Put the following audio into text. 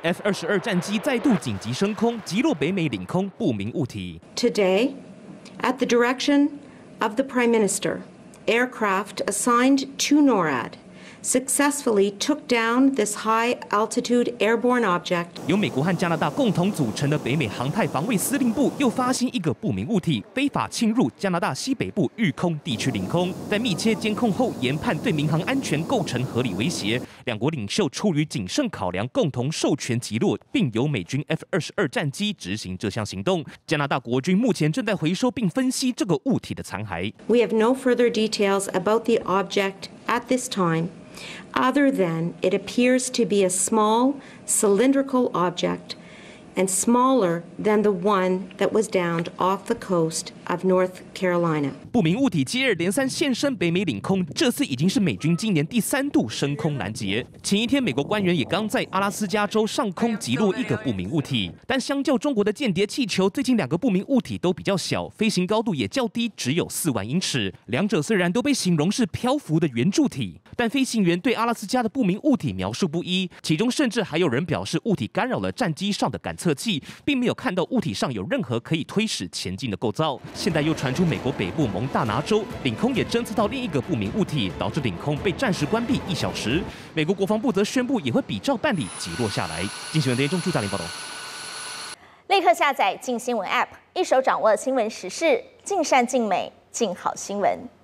F-22战机再度紧急升空，击落北美领空不明物体。 Today, at the direction of the Prime Minister, aircraft assigned to NORAD successfully took down this high-altitude airborne object. 由美国和加拿大共同组成的北美航太防卫司令部又发现一个不明物体非法侵入加拿大西北部日空地区领空，在密切监控后研判对民航安全构成合理威胁。两国领袖出于谨慎考量，共同授权击落，并由美军 F-22战机执行这项行动。加拿大国军目前正在回收并分析这个物体的残骸。 We have no further details about the object at this time, other than it appears to be a small cylindrical object and smaller than the one that was downed off the coast of North Carolina. 不明物体接二连三现身北美领空，这次已经是美军今年第3度升空拦截。前一天，美国官员也刚在阿拉斯加州上空击落一个不明物体，但相较中国的间谍气球，最近2个不明物体都比较小，飞行高度也较低，只有4万英尺。两者虽然都被形容是漂浮的圆柱体，但飞行员对阿拉斯加的不明物体描述不一，其中甚至还有人表示物体干扰了战机上的感测器，并没有看到物体上有任何可以推使前进的构造。现在又传出美国北部蒙大拿州领空也侦测到另一个不明物体，导致领空被暂时关闭1小时。美国国防部则宣布也会比照办理击落下来。新闻联中朱嘉玲报道。 立刻下载镜新闻 App， 一手掌握新闻时事，尽善尽美，尽好新闻。